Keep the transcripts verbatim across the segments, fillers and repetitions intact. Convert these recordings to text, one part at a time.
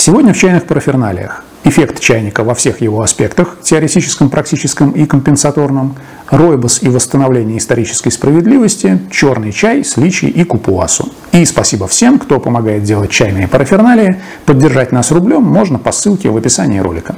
Сегодня в чайных параферналиях эффект чайника во всех его аспектах – теоретическом, практическом и компенсаторном, ройбус и восстановление исторической справедливости, черный чай с личи и купуасу. И спасибо всем, кто помогает делать чайные параферналии. Поддержать нас рублем можно по ссылке в описании ролика.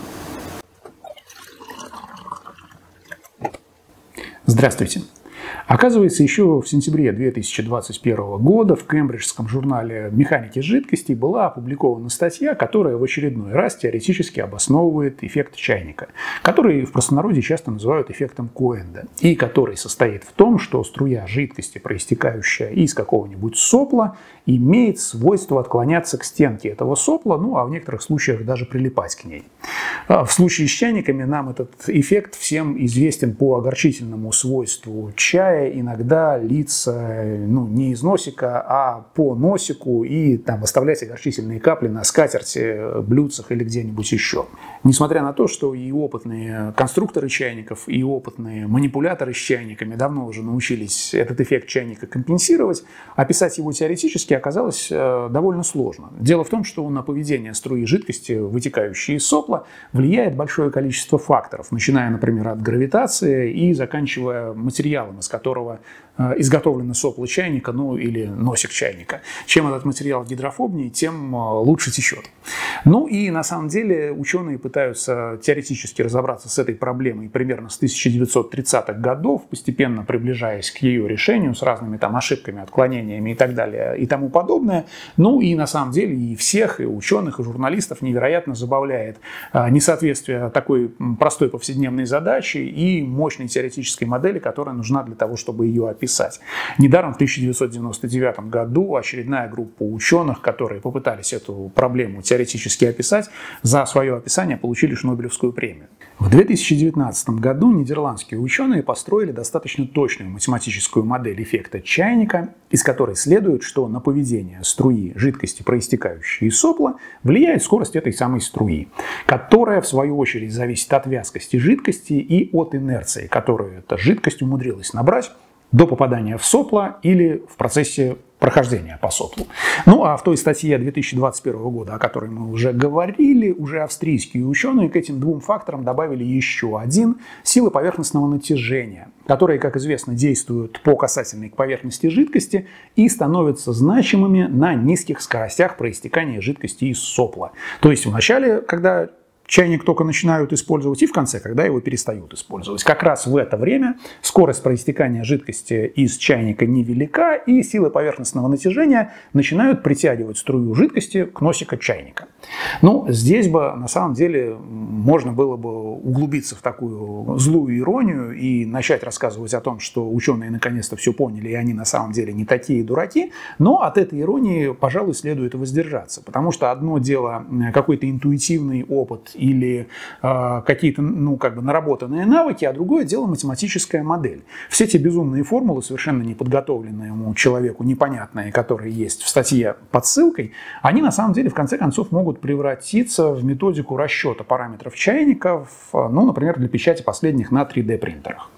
Здравствуйте! Оказывается, еще в сентябре две тысячи двадцать первого года в кембриджском журнале «Механики жидкостей» была опубликована статья, которая в очередной раз теоретически обосновывает эффект чайника, который в простонародье часто называют эффектом Коэнда, и который состоит в том, что струя жидкости, проистекающая из какого-нибудь сопла, имеет свойство отклоняться к стенке этого сопла, ну а в некоторых случаях даже прилипать к ней. В случае с чайниками нам этот эффект всем известен по огорчительному свойству чая иногда литься ну, не из носика, а по носику и там оставлять огорчительные капли на скатерти, блюдцах или где-нибудь еще. Несмотря на то, что и опытные конструкторы чайников, и опытные манипуляторы с чайниками давно уже научились этот эффект чайника компенсировать, описать его теоретически оказалось довольно сложно. Дело в том, что на поведение струи жидкости, вытекающей из сопла, влияет большое количество факторов, начиная, например, от гравитации и заканчивая материалом, из которого изготовлено сопло чайника, ну или носик чайника. Чем этот материал гидрофобнее, тем лучше течет. Ну и на самом деле ученые пытаются теоретически разобраться с этой проблемой примерно с тысяча девятьсот тридцатых годов, постепенно приближаясь к ее решению с разными там ошибками, отклонениями и так далее и тому подобное. Ну и на самом деле и всех, и ученых, и журналистов невероятно забавляет несоответствие такой простой повседневной задачи и мощной теоретической модели, которая нужна для того, чтобы ее описать. Недаром в тысяча девятьсот девяносто девятом году очередная группа ученых, которые попытались эту проблему теоретически описать, за свое описание получили Шнобелевскую премию. В две тысячи девятнадцатом году нидерландские ученые построили достаточно точную математическую модель эффекта чайника, из которой следует, что на поведение струи жидкости, проистекающей из сопла, влияет скорость этой самой струи, которая в свою очередь зависит от вязкости жидкости и от инерции, которую эта жидкость умудрилась набрать до попадания в сопло или в процессе прохождения по соплу. Ну а в той статье две тысячи двадцать первого года, о которой мы уже говорили, уже австрийские ученые к этим двум факторам добавили еще один – силы поверхностного натяжения, которые, как известно, действуют по касательной к поверхности жидкости и становятся значимыми на низких скоростях проистекания жидкости из сопла. То есть вначале, когда чайник только начинают использовать, и в конце, когда его перестают использовать. Как раз в это время скорость проистекания жидкости из чайника невелика, и силы поверхностного натяжения начинают притягивать струю жидкости к носику чайника. Ну, здесь бы, на самом деле, можно было бы углубиться в такую злую иронию и начать рассказывать о том, что ученые наконец-то все поняли, и они на самом деле не такие дураки, но от этой иронии, пожалуй, следует воздержаться, потому что одно дело какой-то интуитивный опыт или э, какие-то, ну, как бы наработанные навыки, а другое дело математическая модель. Все те безумные формулы, совершенно неподготовленному человеку, непонятные, которые есть в статье под ссылкой, они на самом деле в конце концов могут превратиться в методику расчета параметров чайников, ну, например, для печати последних на три дэ принтерах.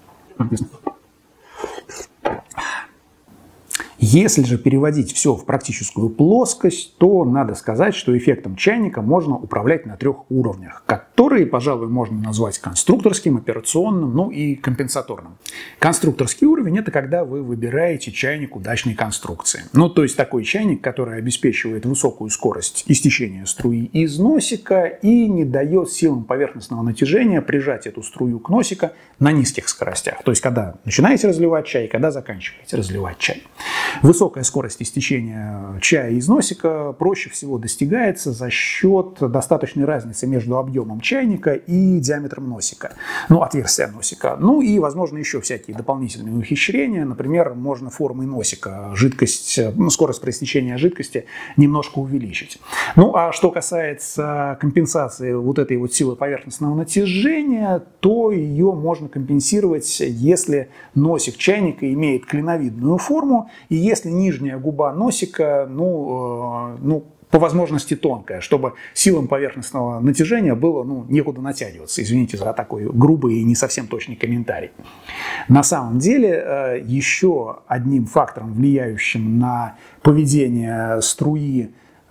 Если же переводить все в практическую плоскость, то надо сказать, что эффектом чайника можно управлять на трех уровнях, которые, пожалуй, можно назвать конструкторским, операционным, ну и компенсаторным. Конструкторский уровень – это когда вы выбираете чайник удачной конструкции. Ну, то есть такой чайник, который обеспечивает высокую скорость истечения струи из носика и не дает силам поверхностного натяжения прижать эту струю к носику на низких скоростях. То есть когда начинаете разливать чай, когда заканчиваете разливать чай. Высокая скорость истечения чая из носика проще всего достигается за счет достаточной разницы между объемом чайника и диаметром носика, ну, отверстия носика. Ну и, возможно, еще всякие дополнительные ухищрения. Например, можно формой носика жидкость, ну, скорость проистечения жидкости немножко увеличить. Ну а что касается компенсации вот этой вот силы поверхностного натяжения, то ее можно компенсировать, если носик чайника имеет клиновидную форму и если нижняя губа носика, ну, э, ну, по возможности тонкая, чтобы силам поверхностного натяжения было ну, некуда натягиваться. Извините за такой грубый и не совсем точный комментарий. На самом деле, э, еще одним фактором, влияющим на поведение струи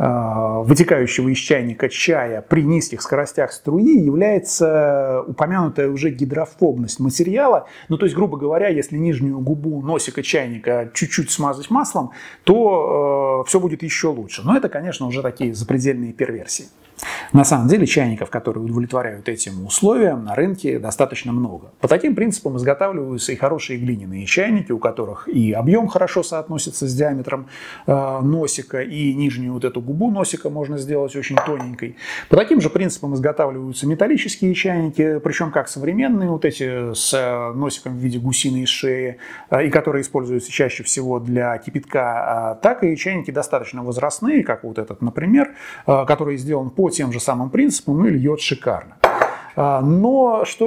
вытекающего из чайника чая при низких скоростях струи является упомянутая уже гидрофобность материала. Ну, то есть, грубо говоря, если нижнюю губу носика чайника чуть-чуть смазать маслом, то э, все будет еще лучше. Но это, конечно, уже такие запредельные перверсии. На самом деле чайников, которые удовлетворяют этим условиям, на рынке достаточно много. По таким принципам изготавливаются и хорошие глиняные чайники, у которых и объем хорошо соотносится с диаметром э, носика, и нижнюю вот эту губу носика можно сделать очень тоненькой. По таким же принципам изготавливаются металлические чайники, причем как современные, вот эти с носиком в виде гусиной шеи, э, и которые используются чаще всего для кипятка, э, так и чайники достаточно возрастные, как вот этот, например, э, который сделан по тем же самым принципам и льет шикарно. Но, что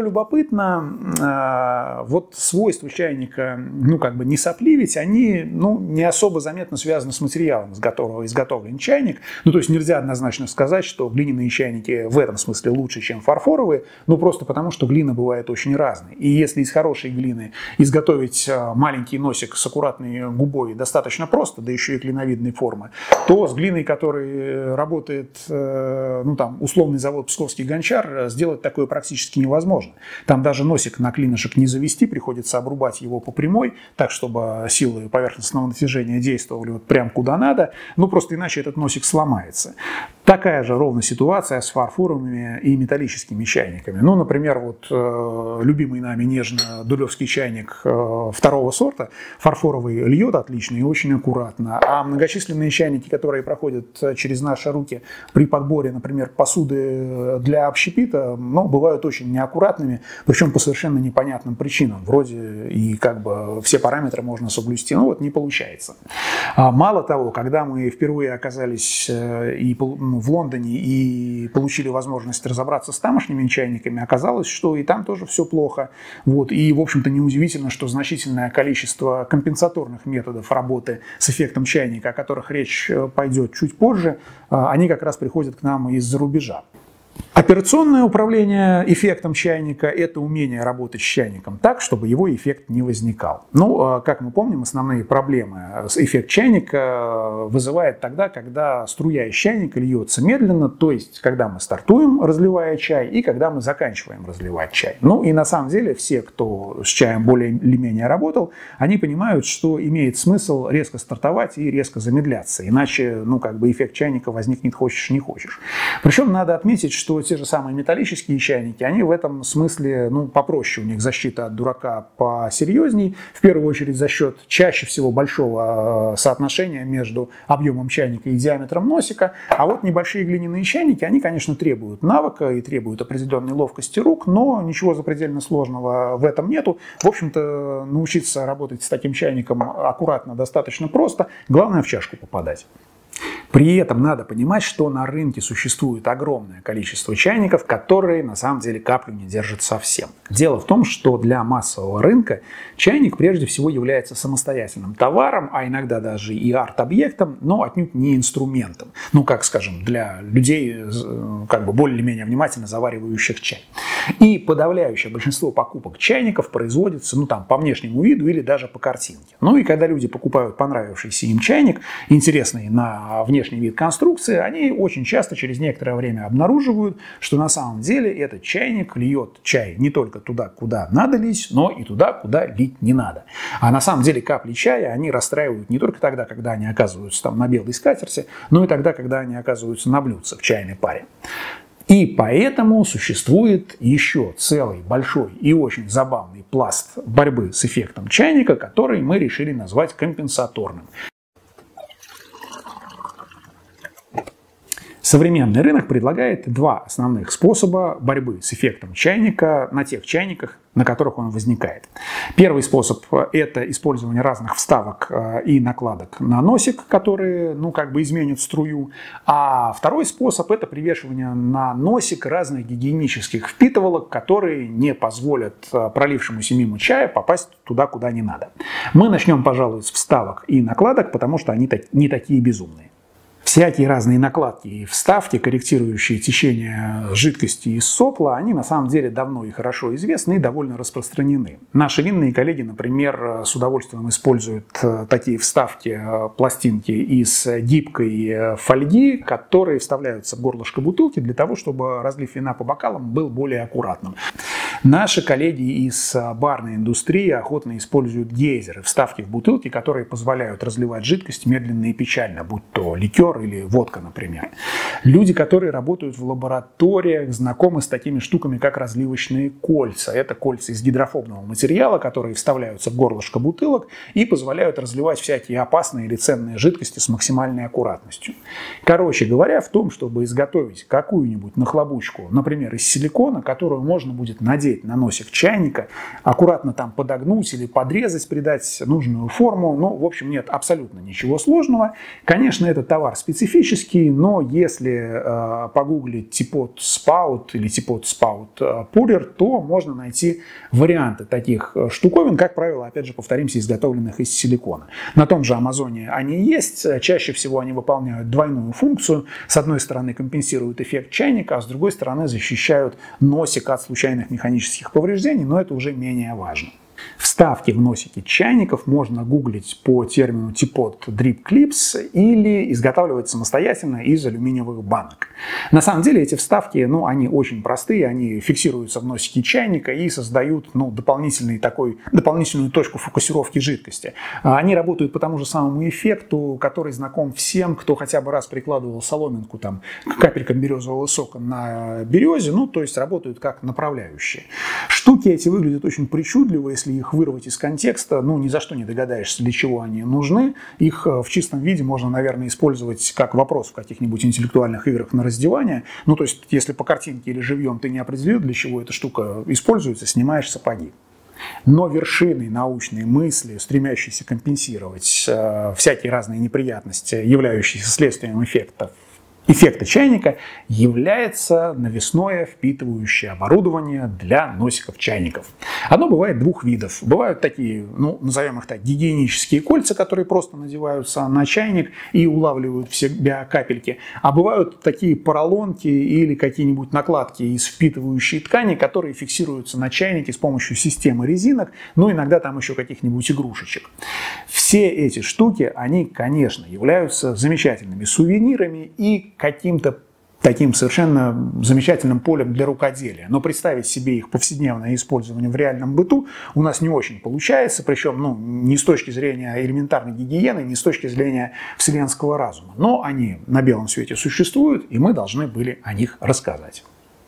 любопытно, вот свойства чайника, ну, как бы не сопливить, они, ну, не особо заметно связаны с материалом, из которого изготовлен чайник. Ну, то есть нельзя однозначно сказать, что глиняные чайники в этом смысле лучше, чем фарфоровые, ну, просто потому, что глина бывает очень разной. И если из хорошей глины изготовить маленький носик с аккуратной губой достаточно просто, да еще и клиновидной формы, то с глиной, которой работает, ну, там, условный завод «Псковский гончар», сделать такое практически невозможно. Там даже носик на клинышек не завести, приходится обрубать его по прямой, так, чтобы силы поверхностного натяжения действовали вот прям куда надо, ну просто иначе этот носик сломается. Такая же ровно ситуация с фарфоровыми и металлическими чайниками. Ну, например, вот э, любимый нами нежно-дулевский чайник э, второго сорта, фарфоровый льет отлично и очень аккуратно, а многочисленные чайники, которые проходят через наши руки при подборе, например, посуды для общепита, ну, бывают очень неаккуратными, причем по совершенно непонятным причинам. Вроде и как бы все параметры можно соблюсти, но вот не получается. А мало того, когда мы впервые оказались э, и в Лондоне и получили возможность разобраться с тамошними чайниками, оказалось, что и там тоже все плохо. Вот. И, в общем-то, неудивительно, что значительное количество компенсаторных методов работы с эффектом чайника, о которых речь пойдет чуть позже, они как раз приходят к нам из-за рубежа. Операционное управление эффектом чайника – это умение работать с чайником так, чтобы его эффект не возникал. Ну, как мы помним, основные проблемы эффект чайника вызывает тогда, когда струя из чайника льется медленно, то есть когда мы стартуем, разливая чай, и когда мы заканчиваем разливать чай. Ну и на самом деле все, кто с чаем более или менее работал, они понимают, что имеет смысл резко стартовать и резко замедляться, иначе, ну, как бы эффект чайника возникнет хочешь не хочешь. Причем надо отметить, что те же самые металлические чайники, они в этом смысле, ну, попроще, у них защита от дурака посерьезней, в первую очередь за счет чаще всего большого соотношения между объемом чайника и диаметром носика, а вот небольшие глиняные чайники, они, конечно, требуют навыка и требуют определенной ловкости рук, но ничего запредельно сложного в этом нету. В общем-то, научиться работать с таким чайником аккуратно достаточно просто, главное в чашку попадать. При этом надо понимать, что на рынке существует огромное количество чайников, которые на самом деле каплю не держат совсем. Дело в том, что для массового рынка чайник прежде всего является самостоятельным товаром, а иногда даже и арт-объектом, но отнюдь не инструментом. Ну, как, скажем, для людей, как бы более-менее внимательно заваривающих чай. И подавляющее большинство покупок чайников производится, ну, там, по внешнему виду или даже по картинке. Ну, и когда люди покупают понравившийся им чайник, интересный на внешний вид конструкции, они очень часто через некоторое время обнаруживают, что на самом деле этот чайник льет чай не только туда, куда надо лить, но и туда, куда лить не надо. А на самом деле капли чая, они расстраивают не только тогда, когда они оказываются там на белой скатерти, но и тогда, когда они оказываются на блюдце в чайной паре. И поэтому существует еще целый большой и очень забавный пласт борьбы с эффектом чайника, который мы решили назвать компенсаторным. Современный рынок предлагает два основных способа борьбы с эффектом чайника на тех чайниках, на которых он возникает. Первый способ – это использование разных вставок и накладок на носик, которые, ну, как бы изменят струю. А второй способ – это привешивание на носик разных гигиенических впитывалок, которые не позволят пролившемуся мимо чая попасть туда, куда не надо. Мы начнем, пожалуй, с вставок и накладок, потому что они не такие безумные. В Всякие разные накладки и вставки, корректирующие течение жидкости из сопла, они на самом деле давно и хорошо известны и довольно распространены. Наши винные коллеги, например, с удовольствием используют такие вставки, пластинки из гибкой фольги, которые вставляются в горлышко бутылки для того, чтобы разлив вина по бокалам был более аккуратным. Наши коллеги из барной индустрии охотно используют гейзеры, вставки в бутылки, которые позволяют разливать жидкость медленно и печально, будь то ликер или водка, например. Люди, которые работают в лабораториях, знакомы с такими штуками, как разливочные кольца. Это кольца из гидрофобного материала, которые вставляются в горлышко бутылок и позволяют разливать всякие опасные или ценные жидкости с максимальной аккуратностью. Короче говоря, в том, чтобы изготовить какую-нибудь нахлобучку, например, из силикона, которую можно будет надеть на носик чайника, аккуратно там подогнуть или подрезать, придать нужную форму, ну, в общем, нет абсолютно ничего сложного. Конечно, этот товар специфический, но если э, погуглить Teapot Spout или Teapot Spout Pourer, то можно найти варианты таких штуковин, как правило, опять же, повторимся, изготовленных из силикона. На том же Амазоне они есть, чаще всего они выполняют двойную функцию. С одной стороны компенсируют эффект чайника, а с другой стороны защищают носик от случайных механических повреждений, но это уже менее важно. Вставки в носики чайников можно гуглить по термину Teapot Drip Clips или изготавливать самостоятельно из алюминиевых банок. На самом деле эти вставки, ну, они очень простые, они фиксируются в носике чайника и создают, ну, дополнительный такой, дополнительную точку фокусировки жидкости. Они работают по тому же самому эффекту, который знаком всем, кто хотя бы раз прикладывал соломинку там, к капелькам березового сока на березе, ну, то есть работают как направляющие. Штуки эти выглядят очень причудливо, если их вырвать из контекста, ну, ни за что не догадаешься, для чего они нужны. Их в чистом виде можно, наверное, использовать как вопрос в каких-нибудь интеллектуальных играх на раздевание. Ну, то есть, если по картинке или живьем ты не определил, для чего эта штука используется, снимаешь сапоги. Но вершиной научной мысли, стремящейся компенсировать э, всякие разные неприятности, являющиеся следствием эффектов, эффекта чайника, является навесное впитывающее оборудование для носиков чайников. Оно бывает двух видов. Бывают такие, ну, назовем их так, гигиенические кольца, которые просто надеваются на чайник и улавливают в себя капельки. А бывают такие поролонки или какие-нибудь накладки из впитывающей ткани, которые фиксируются на чайнике с помощью системы резинок, ну, иногда там еще каких-нибудь игрушечек. Все эти штуки, они, конечно, являются замечательными сувенирами и каким-то таким совершенно замечательным полем для рукоделия. Но представить себе их повседневное использование в реальном быту у нас не очень получается, причем, ну, не с точки зрения элементарной гигиены, не с точки зрения вселенского разума. Но они на белом свете существуют, и мы должны были о них рассказать.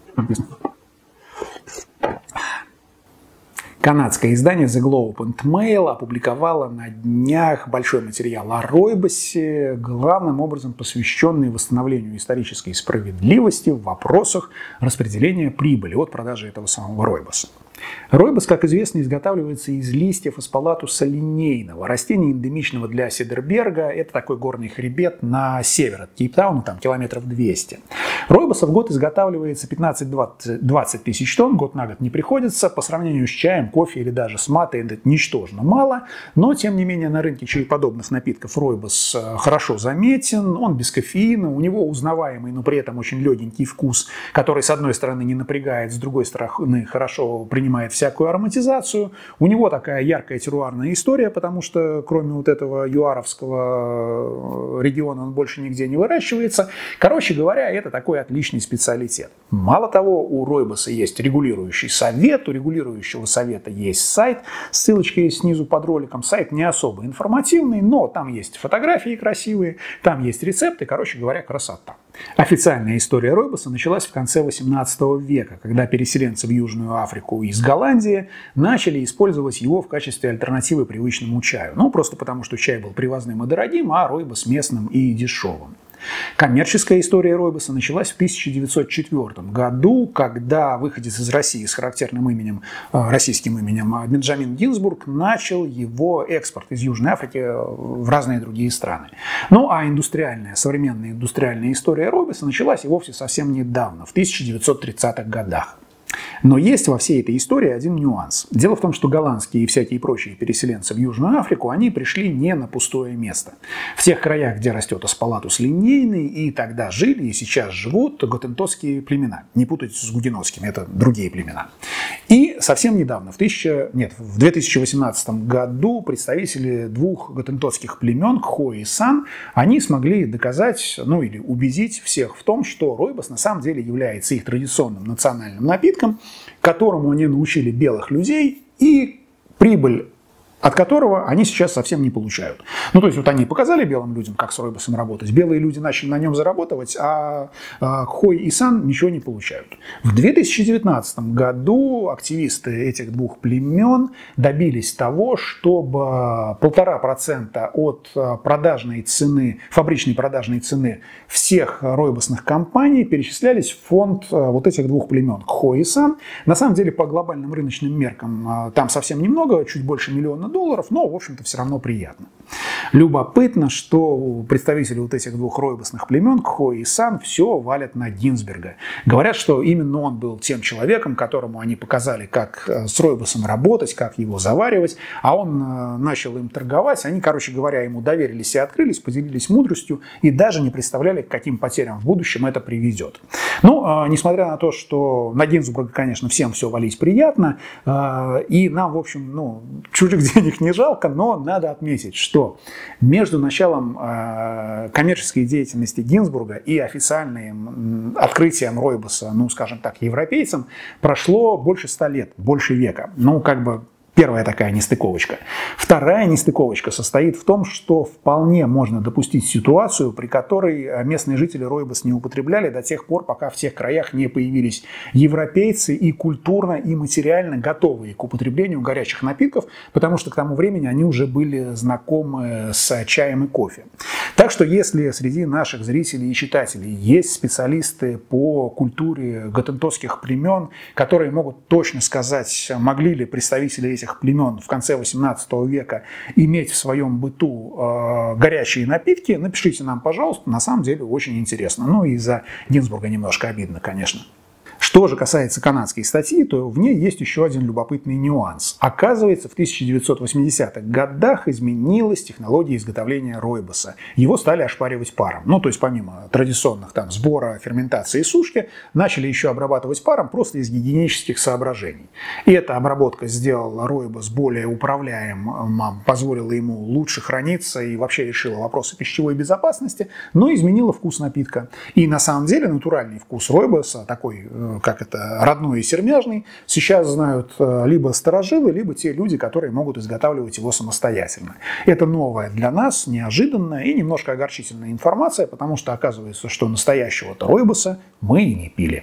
Канадское издание The Globe and Mail опубликовало на днях большой материал о ройбосе, главным образом посвященный восстановлению исторической справедливости в вопросах распределения прибыли от продажи этого самого ройбоса. Ройбос, как известно, изготавливается из листьев эспалатуса линейного, растения эндемичного для Седерберга. Это такой горный хребет на север от Кейптауна, там километров двести. Ройбоса в год изготавливается пятнадцать-двадцать тысяч тонн, год на год не приходится. По сравнению с чаем, кофе или даже с матой это ничтожно мало. Но, тем не менее, на рынке чаеподобных напитков ройбос хорошо заметен. Он без кофеина, у него узнаваемый, но при этом очень легенький вкус, который, с одной стороны, не напрягает, с другой стороны, хорошо принимает всякую ароматизацию. У него такая яркая терруарная история, потому что кроме вот этого юаровского региона он больше нигде не выращивается. Короче говоря, это такой отличный специалитет. Мало того, у ройбоса есть регулирующий совет, у регулирующего совета есть сайт, ссылочка есть снизу под роликом. Сайт не особо информативный, но там есть фотографии красивые, там есть рецепты, короче говоря, красота. Официальная история ройбоса началась в конце восемнадцатого века, когда переселенцы в Южную Африку из Голландии начали использовать его в качестве альтернативы привычному чаю. Ну, просто потому, что чай был привозным и дорогим, а ройбос местным и дешевым. Коммерческая история ройбоса началась в тысяча девятьсот четвёртом году, когда выходец из России с характерным именем, российским именем Бенджамин Гинзбург начал его экспорт из Южной Африки в разные другие страны. Ну а индустриальная, современная индустриальная история ройбоса началась и вовсе совсем недавно, в тысяча девятьсот тридцатых годах. Но есть во всей этой истории один нюанс. Дело в том, что голландские и всякие прочие переселенцы в Южную Африку, они пришли не на пустое место. В тех краях, где растет аспалатус линейный, и тогда жили, и сейчас живут готентосские племена. Не путайте с гугенотскими, это другие племена. И совсем недавно, в, тысяча, нет, в две тысячи восемнадцатом году, представители двух готентосских племен, Кхо и Сан, они смогли доказать, ну или убедить всех в том, что ройбос на самом деле является их традиционным национальным напитком, которому они научили белых людей, и прибыль от которого они сейчас совсем не получают. Ну, то есть, вот они показали белым людям, как с ройбосом работать, белые люди начали на нем зарабатывать, а Хой и Сан ничего не получают. В две тысячи девятнадцатом году активисты этих двух племен добились того, чтобы полтора процента от продажной цены, фабричной продажной цены всех ройбосных компаний перечислялись в фонд вот этих двух племен, Хой и Сан. На самом деле, по глобальным рыночным меркам там совсем немного, чуть больше миллиона долларов, но, в общем-то, все равно приятно. Любопытно, что представители вот этих двух ройбосных племен, Кхо и Сан, все валят на Гинзберга. Говорят, что именно он был тем человеком, которому они показали, как с ройбосом работать, как его заваривать, а он начал им торговать. Они, короче говоря, ему доверились и открылись, поделились мудростью и даже не представляли, к каким потерям в будущем это приведет. Ну, несмотря на то, что на Гинзбурга, конечно, всем все валить приятно, и нам, в общем, ну, чужих денег не жалко, но надо отметить, что между началом э, коммерческой деятельности Гинзбурга и официальным открытием ройбоса, ну, скажем так, европейцам, прошло больше ста лет, больше века. Ну, как бы первая такая нестыковочка. Вторая нестыковочка состоит в том, что вполне можно допустить ситуацию, при которой местные жители ройбос не употребляли до тех пор, пока в тех краях не появились европейцы и культурно, и материально готовые к употреблению горячих напитков, потому что к тому времени они уже были знакомы с чаем и кофе. Так что если среди наших зрителей и читателей есть специалисты по культуре готентосских племен, которые могут точно сказать, могли ли представители этих племен в конце восемнадцатого века иметь в своем быту э, горячие напитки, напишите нам, пожалуйста, на самом деле очень интересно. Ну и за Гинзбурга немножко обидно, конечно. Что же касается канадской статьи, то в ней есть еще один любопытный нюанс. Оказывается, в тысяча девятьсот восьмидесятых годах изменилась технология изготовления ройбоса. Его стали ошпаривать паром. Ну, то есть помимо традиционных там сбора, ферментации и сушки, начали еще обрабатывать паром просто из гигиенических соображений. И эта обработка сделала ройбос более управляемым, позволила ему лучше храниться и вообще решила вопросы пищевой безопасности, но изменила вкус напитка. И на самом деле натуральный вкус ройбоса, такой, как это, родной и сермяжный, сейчас знают либо старожилы, либо те люди, которые могут изготавливать его самостоятельно. Это новая для нас, неожиданная и немножко огорчительная информация, потому что оказывается, что настоящего-то ройбоса мы и не пили.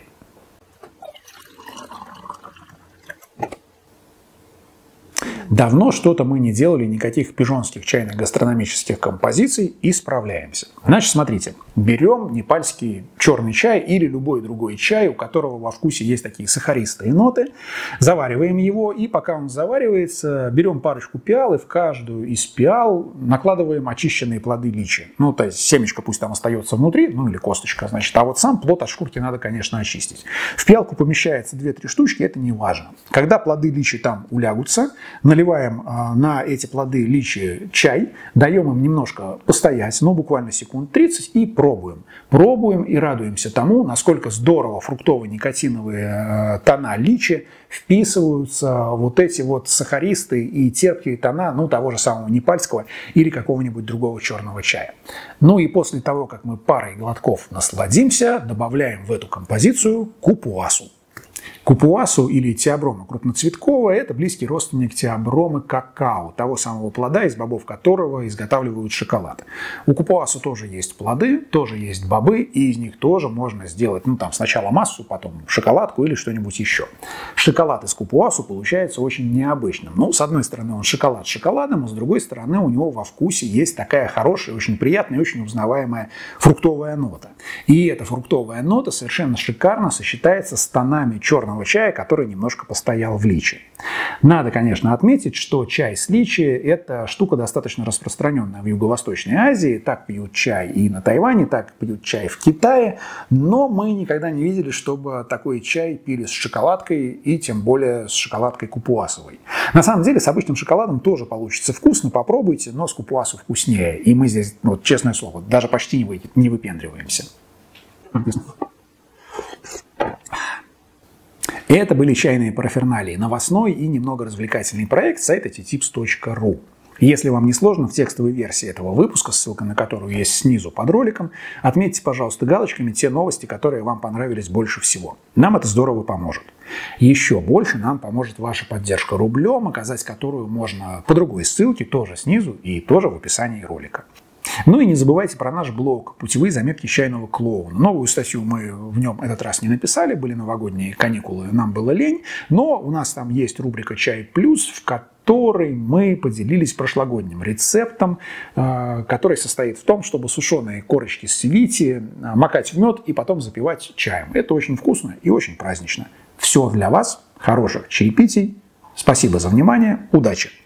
Давно что-то мы не делали, никаких пижонских чайных гастрономических композиций, и справляемся. Значит, смотрите, берем непальский черный чай или любой другой чай, у которого во вкусе есть такие сахаристые ноты, завариваем его, и пока он заваривается, берем парочку пиал, и в каждую из пиал накладываем очищенные плоды личи. Ну, то есть семечко пусть там остается внутри, ну или косточка, значит, а вот сам плод от шкурки надо, конечно, очистить. В пиалку помещается две-три штучки, это не важно. Когда плоды личи там улягутся, наливаем на эти плоды личи чай, даем им немножко постоять, ну буквально секунд тридцать, и пробуем. Пробуем и радуемся тому, насколько здорово фруктово-никотиновые тона личи вписываются вот эти вот сахаристые и терпкие тона, ну, того же самого непальского или какого-нибудь другого черного чая. Ну и после того, как мы парой глотков насладимся, добавляем в эту композицию купуасу. Купуасу или теоброма крупноцветковая – это близкий родственник теобромы какао, того самого плода, из бобов которого изготавливают шоколад. У купуасу тоже есть плоды, тоже есть бобы, и из них тоже можно сделать, ну там сначала массу, потом шоколадку или что-нибудь еще. Шоколад из купуасу получается очень необычным. Ну, с одной стороны, он шоколад с шоколадом, а с другой стороны, у него во вкусе есть такая хорошая, очень приятная и очень узнаваемая фруктовая нота. И эта фруктовая нота совершенно шикарно сочетается с тонами черного черного чая, который немножко постоял в личи. Надо, конечно, отметить, что чай с личи – это штука достаточно распространенная в Юго-Восточной Азии. Так пьют чай и на Тайване, так пьют чай в Китае. Но мы никогда не видели, чтобы такой чай пили с шоколадкой и тем более с шоколадкой купуасовой. На самом деле с обычным шоколадом тоже получится вкусно, попробуйте, но с купуасу вкуснее. И мы здесь, вот, честное слово, даже почти не, вы, не выпендриваемся. Это были чайные параферналии, новостной и немного развлекательный проект сайта ти типс точка ру. Если вам не сложно, в текстовой версии этого выпуска, ссылка на которую есть снизу под роликом, отметьте, пожалуйста, галочками те новости, которые вам понравились больше всего. Нам это здорово поможет. Еще больше нам поможет ваша поддержка рублем, оказать которую можно по другой ссылке, тоже снизу и тоже в описании ролика. Ну и не забывайте про наш блог «Путевые заметки чайного клоуна». Новую статью мы в нем этот раз не написали, были новогодние каникулы, нам было лень, но у нас там есть рубрика «Чай плюс», в которой мы поделились прошлогодним рецептом, который состоит в том, чтобы сушеные корочки свити макать в мед и потом запивать чаем. Это очень вкусно и очень празднично. Все для вас, хороших чаепитий. Спасибо за внимание, удачи!